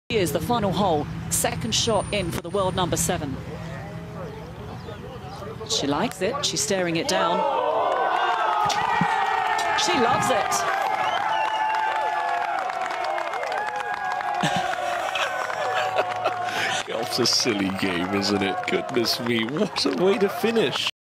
Here's the final hole, second shot in for the world number 7. She likes it, she's staring it down. She loves it. Golf's a silly game, isn't it? Goodness me, what a way to finish.